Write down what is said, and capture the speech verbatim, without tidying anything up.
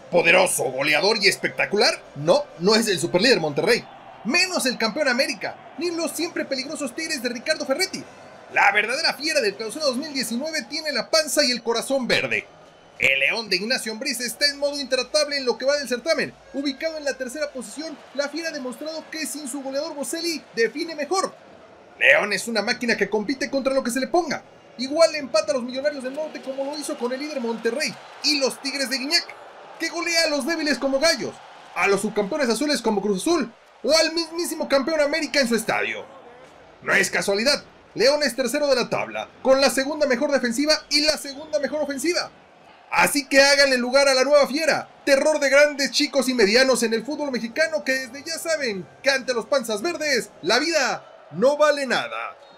Poderoso, goleador y espectacular, no, no es el superlíder Monterrey, menos el campeón América, ni los siempre peligrosos Tigres de Ricardo Ferretti. La verdadera fiera del Clausura dos mil diecinueve tiene la panza y el corazón verde. El León de Ignacio Ambriz está en modo intratable en lo que va del certamen. Ubicado en la tercera posición, la fiera ha demostrado que sin su goleador Boselli define mejor. León es una máquina que compite contra lo que se le ponga. Igual empata a los Millonarios del Norte como lo hizo con el líder Monterrey y los Tigres de Guiñac, que golea a los débiles como Gallos, a los subcampeones azules como Cruz Azul o al mismísimo campeón América en su estadio. No es casualidad, León es tercero de la tabla, con la segunda mejor defensiva y la segunda mejor ofensiva. Así que háganle lugar a la nueva fiera, terror de grandes, chicos y medianos en el fútbol mexicano que desde ya saben que ante los panzas verdes, la vida no vale nada.